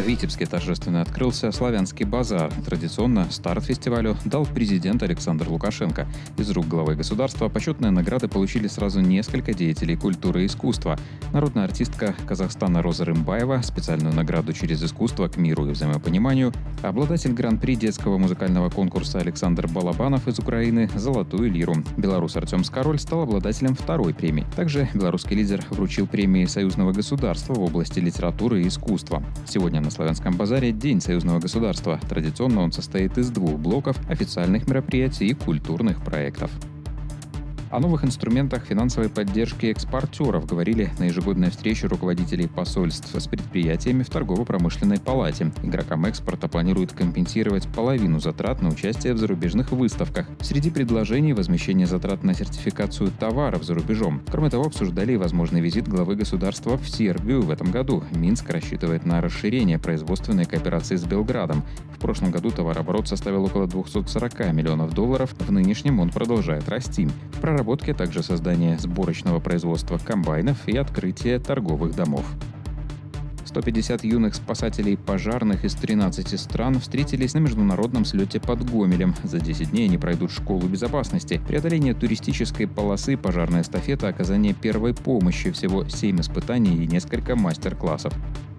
Витебске торжественно открылся «Славянский базар». Традиционно старт фестивалю дал президент Александр Лукашенко. Из рук главы государства почетные награды получили сразу несколько деятелей культуры и искусства. Народная артистка Казахстана Роза Рымбаева, специальную награду «Через искусство к миру и взаимопониманию», обладатель гран-при детского музыкального конкурса Александр Балабанов из Украины – «Золотую лиру». Белорус Артем Скароль стал обладателем второй премии. Также белорусский лидер вручил премии союзного государства в области литературы и искусства. Сегодня на Славянском базаре День союзного государства. Традиционно он состоит из двух блоков – официальных мероприятий и культурных проектов. О новых инструментах финансовой поддержки экспортеров говорили на ежегодной встрече руководителей посольств с предприятиями в торгово-промышленной палате. Игрокам экспорта планируют компенсировать половину затрат на участие в зарубежных выставках. Среди предложений – возмещение затрат на сертификацию товаров за рубежом. Кроме того, обсуждали и возможный визит главы государства в Сербию в этом году. Минск рассчитывает на расширение производственной кооперации с Белградом. В прошлом году товарооборот составил около $240 миллионов. В нынешнем он продолжает расти. В проработке также создание сборочного производства комбайнов и открытие торговых домов. 150 юных спасателей пожарных из 13 стран встретились на международном слете под Гомелем. За 10 дней они пройдут школу безопасности, преодоление туристической полосы, пожарная эстафета, оказание первой помощи, всего 7 испытаний и несколько мастер-классов.